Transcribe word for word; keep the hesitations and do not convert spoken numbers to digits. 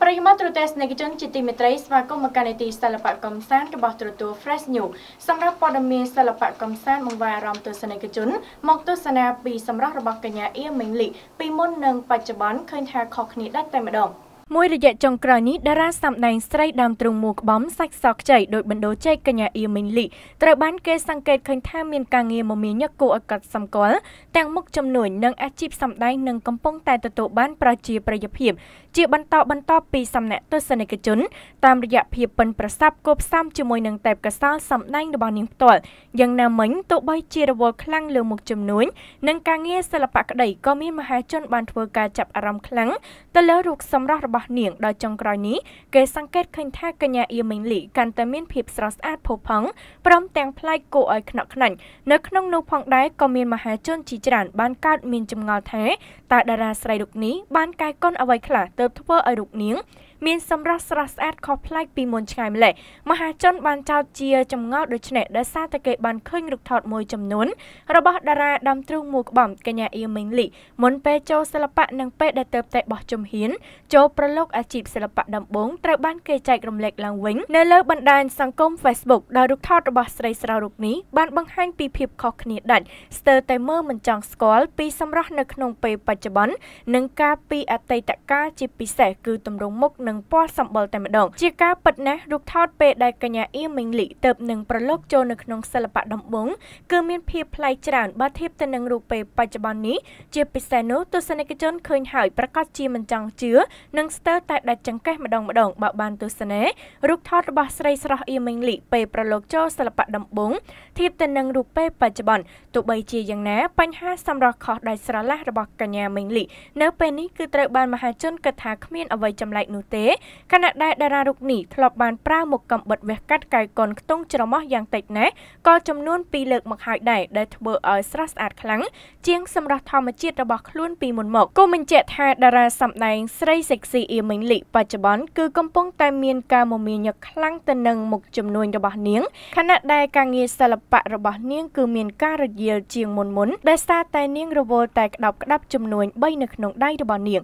ប្រិយមិត្តទូទៅស្នេហ៍ជនជាទីមេត្រីស្វាគមន៍មកកាន់នីតិសិល្បៈកំសាន្តរបស់ទូរទស្សន៍ Fresh News សម្រាប់ព័ត៌មានសិល្បៈកំសាន្តបង្វែរអារម្មណ៍ទស្សនិកជនមកទស្សនាពីសម្រស់របស់កញ្ញាអៀមីងលីពីមុននិងបច្ចុប្បន្នឃើញថាខុសគ្នាដាច់តែម្ដងមួយរយៈចុងក្រោយនេះតារាសម្ដែងស្រីដើមទ្រូងមួក្បំសាច់សខ្ចីដោយបណ្ដោជ័យកញ្ញាអៀមីងលីត្រូវបានគេសង្កេតឃើញថាមានការងារមមាញឹកគួរឲ្យកត់សម្គាល់ទាំងមុខចំនួននិងអាជីពសម្ដែងនិងកំពុងតែទទួលបានប្រជាប្រិយភាពជាបន្តបន្តពីសំណាក់ទស្សនិកជនតាមរយៈភាពប៉ិនប្រសប់គប់ផ្សំជាមួយនឹងទេពកោសល្យសម្ដែងរបស់នាងផ្ទាល់យ៉ាងណាមិញទោះបីជារវល់ខ្លាំងលើមុខចំនួននិងការងារសិល្បៈក្តីក៏មានមហាជនបានធ្វើការចាប់អារម្មណ៍ខ្លាំងទៅលើរូបសម្រស់របស់នាងដោយចុងក្រោយនេះគេសង្កេតឃើញថាកញ្ញាអៀមីងលីកាន់តែមានភាពស្រស់ស្អាតផូរផង់ព្រមទាំងប្លែកគួរឲ្យខ្នក់ខ្នាញ់នៅក្នុងនោះផងដែរក៏មានមហាជនជាច្រើនបានកើតមានចម្ងល់ថាតើតារាស្រីរូបនេះបានកាយកុនអ្វីខ្លះទើបធ្វើឲ្យរូបនាងមានសម្រស់ស្រស់ស្អាតខុសប្លែកពីមុនឆ្ងាយម្ល៉េះមហាជនបានចោទជាចម្ងល់ដូចនេះដោយសារតែគេបានឃើញរូបថតមួយចំនួនរបស់តារាដើមទ្រូងមួក្បំកញ្ញាអៀមីងលីមុនពេលចូលសិល្បៈនិងពេលដែលទៅតែបោះជំហានចូលប្រឡូកអាជីពសិល្បៈដំបូងត្រូវបានគេចែករំលែកឡើងវិញនៅលើបណ្ដាញសង្គម Facebook ដោយរូបថតរបស់ស្រីស្រស់រូបនេះបានបង្ហាញពីភាពខុសគ្នាដាច់ស្ទើរតែមើលមិនចង់ស្គាល់ពីសម្រស់នៅក្នុងពេលបច្ចុប្បន្ននិងការពីអតីតកាលជាពិសេសគឺទម្រង់មុខនិងពណ៌សម្បុរតែម្ដងជាការពិតណាស់រូបថតពេលដែលកញ្ញាអៀមីងលីទៅនឹងប្រឡូកចូលនៅក្នុងសិល្បៈដំបូងគឺមានភាពប្លែកច្រើនបើធៀបទៅនឹងរូបពេលបច្ចុប្បន្ននេះជាពិសេសនោះទស្សនិកជនឃើញហើយប្រកាសជាមិនចង់ជឿនិងស្ទើរតែដាច់ចង្កេះម្ដងម្ដងបើបានទស្សនារូបថតរបស់ស្រីស្រស់អៀមីងលីពេលប្រឡូកចូលសិល្បៈដំបូងធៀបទៅនឹងរូបពេលបច្ចុប្បន្នទោះបីជាយ៉ាងណាបញ្ហាសម្រស់ខុសដាច់ស្រឡះរបស់កញ្ញាមីងលីនៅពេលនេះគឺត្រូវបានមហាជនគិតថាគ្មានអ្វីចម្លែកនោះទេខណៈដែលតារារូបនេះធ្លាប់បានប្រើមុខកំបិតវះកាត់កាយកុនខ្ទង់ច្រមុះយ៉ាងតិចណាស់ក៏ចំនួនពីរលើកមកហើយដែរដែលធ្វើឲ្យស្រស់ស្អាតខ្លាំងជាងសម្រស់ធម្មជាតិរបស់ខ្លួនពីមុនមកគូបញ្ជាក់ថាតារាសម្ដែងស្រីសេកស៊ីអៀមីងលីបច្ចុប្បន្នគឺកំពុងតែមានការមមាញឹកខ្លាំងទៅនឹងមុខចំនួនរបស់នាងខណៈដែលការងារសិល្បៈរបស់នាងគឺមានការរយាលជាងមុនមុនដោយសារតែនាងរវល់តែក្តាប់ក្តាប់ចំនួនបីនៅក្នុងដៃរបស់នាង